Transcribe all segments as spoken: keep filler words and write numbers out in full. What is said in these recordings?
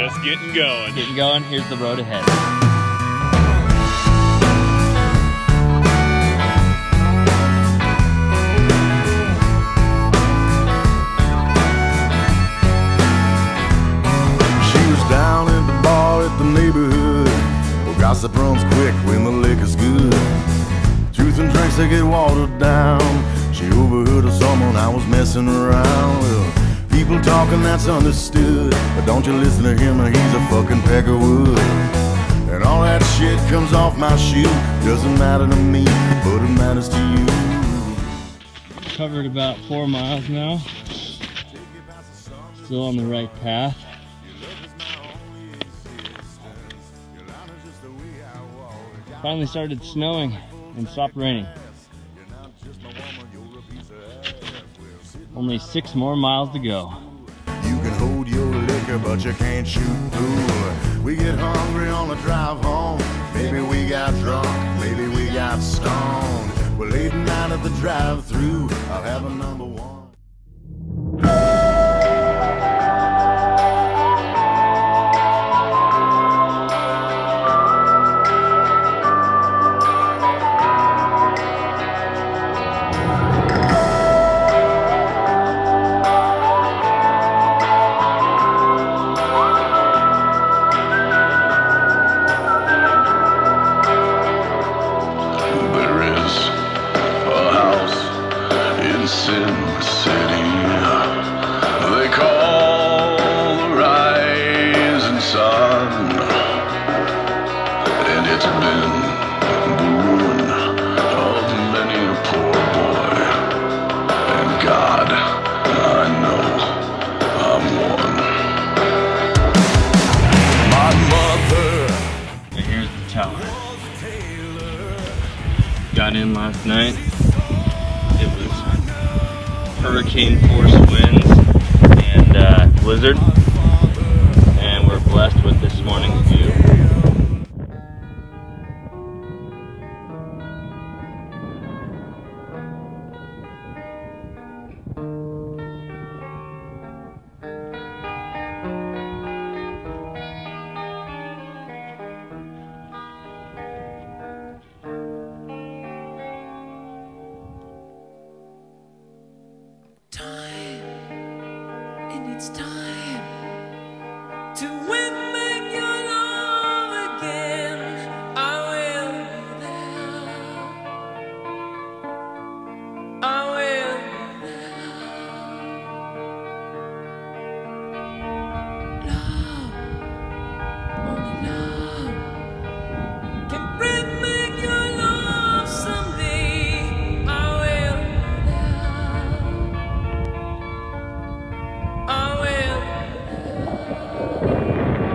Just getting going. Getting going, here's the road ahead. She was down at the bar at the neighborhood. Well, gossip runs quick when the liquor's good. Truth and drinks, they get watered down. She overheard of someone I was messing around. Well, people talking, that's understood. But don't you listen to him, or he's a fucking peck of wood. And all that shit comes off my shoe. Doesn't matter to me, but it matters to you. Covered about four miles now. Still on the right path. Finally started snowing and stopped raining. Only six more miles to go. You can hold your liquor, but you can't shoot pool. We get hungry on the drive home. Maybe we got drunk, maybe we got stoned. We're late night at the drive-thru. I'll have a number one. Sin City, they call the rising sun, and it's been the ruin of many a poor boy, and God, I know I'm one. My mother. And here's the tower. Got in last night. It was hurricane force winds and uh, blizzard, and we're blessed with this morning's view. It's time to win your love again. I will be there. I will be there. Love, only love can bring back your love someday. I will be there. I will.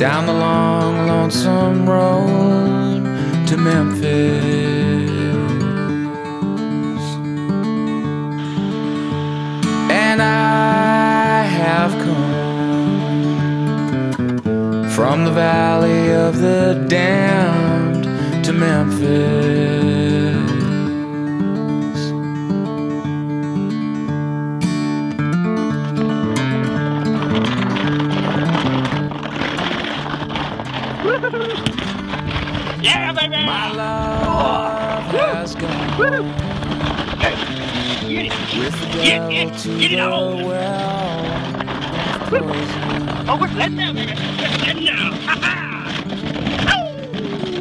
down the long, lonesome road to Memphis. And I have come from the valley of the damned to Memphis. Yeah, baby! My love has gone Get it! with the Get devil it! to Get it the on! well of poison. Oh, what's that now, baby? What's that now? Ha ha!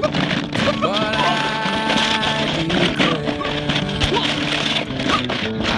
But I declare I